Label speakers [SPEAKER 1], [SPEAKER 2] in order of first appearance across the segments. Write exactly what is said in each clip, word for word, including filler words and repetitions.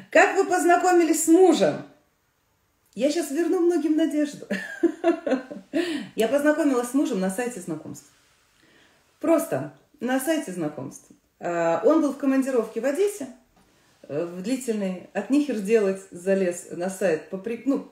[SPEAKER 1] Как вы познакомились с мужем? Я сейчас верну многим надежду. Я познакомилась с мужем на сайте знакомств. Просто на сайте знакомств. Он был в командировке в Одессе, в длительный, от нихер делать, залез на сайт, попри... ну,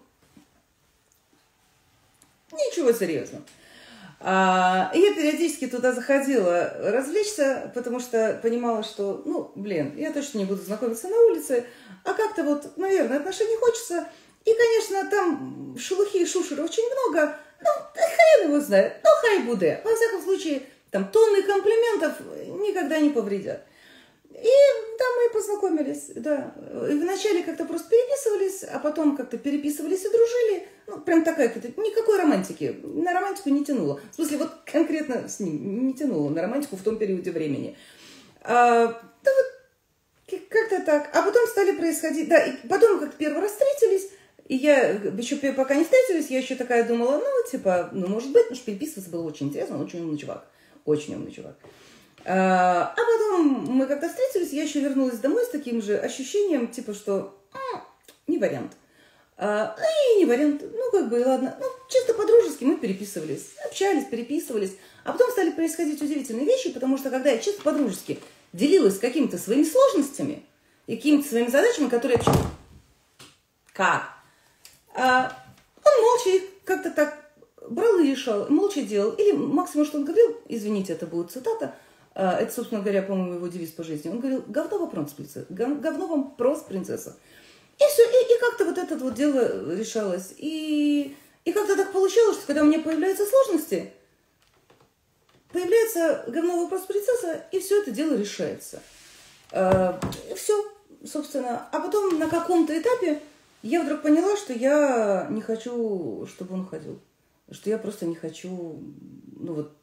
[SPEAKER 1] ничего серьезного. А, и я периодически туда заходила развлечься, потому что понимала, что, ну, блин, я точно не буду знакомиться на улице, а как-то вот, наверное, отношений хочется. И, конечно, там шелухи и шушера очень много, ну, хрен его знает, ну, хай буде. Во всяком случае, там тонны комплиментов никогда не повредят. И да, мы и познакомились, да. И вначале как-то просто переписывались, а потом как-то переписывались и дружили. Ну, прям такая какая-то, никакой романтики. На романтику не тянуло. В смысле, вот конкретно с ним не тянуло на романтику в том периоде времени. А, да вот, как-то так. А потом стали происходить, да, и потом как-то первый раз встретились. И я еще пока не встретились, я еще такая думала, ну, типа, ну, может быть, потому что переписываться было очень интересно, он очень умный чувак. Очень умный чувак. А потом мы как-то встретились, я еще вернулась домой с таким же ощущением, типа, что а, не вариант. А, и не вариант, ну, как бы, и ладно. Ну, чисто по-дружески мы переписывались, общались, переписывались. А потом стали происходить удивительные вещи, потому что, когда я чисто по-дружески делилась какими-то своими сложностями и какими-то своими задачами, которые я... Как? А, он молча их как-то так брал и решал, молча делал. Или максимум, что он говорил, извините, это будет цитата, это, собственно говоря, по-моему, его девиз по жизни. Он говорил, говно вопрос, принцесса. Говно вам прос, принцесса. И все, и, и как-то вот это вот дело решалось. И, и как-то так получилось, что когда у меня появляются сложности, появляется говно вопрос, принцесса, и все это дело решается. И все, собственно. А потом на каком-то этапе я вдруг поняла, что я не хочу, чтобы он уходил. Что я просто не хочу, ну вот,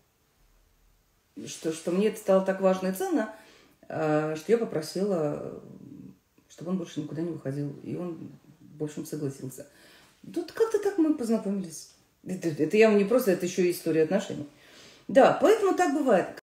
[SPEAKER 1] Что, что мне это стало так важно и ценно, что я попросила, чтобы он больше никуда не уходил. И он, в общем, согласился. Тут как-то так мы познакомились. Это, это я не просто, это еще и история отношений. Да, поэтому так бывает.